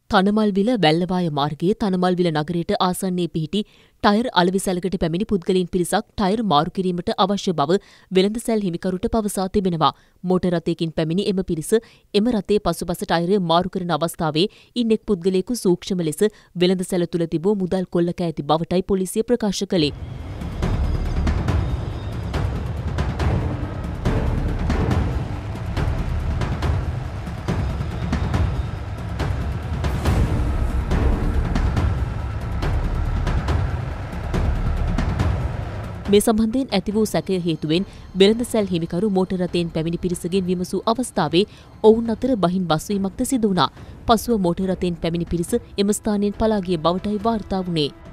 තණමල්විල වැල්ලවාය මාර්ගයේ තණමල්විල නගරයට ආසන්නයේ පිහිටි ටයර් අලෙවිසැලකට පැමිණි පුද්ගලයන් පිරිසක් ටයර් මාරු කිරීමට අවශ්‍ය බව වෙළඳසැල් හිමිකරුට පවසා තිබෙනවා. මෝටර් රථයකින් පැමිණි එම පිරිස එම රථයේ පසුපස ටයරය මාරු කරන අවස්ථාවේ ඉන් එක් පුද්ගලයෙකු සූක්ෂම ලෙස වෙළඳසැල තුළ තිබූ මුදල් කොල්ල කෑ ඇති බවටයි පොලිසිය ප්‍රකාශ කළේ. මේ සම්බන්ධයෙන් ඇති වූ සැකය හේතුවෙන් වෙළඳසැල් හිමිකරු මෝටර් රථයෙන් පැමිණි පිරිසගෙන් විමසූ අවස්ථාවේ ඔවුන් අතර බහින් බස්වීමක්ද සිදු වුණා. පසුව මෝටර් රථයෙන් පැමිණි පිරිස එම ස්ථානයෙන් පලා ගිය බවටයි වාර්තා වුණේ.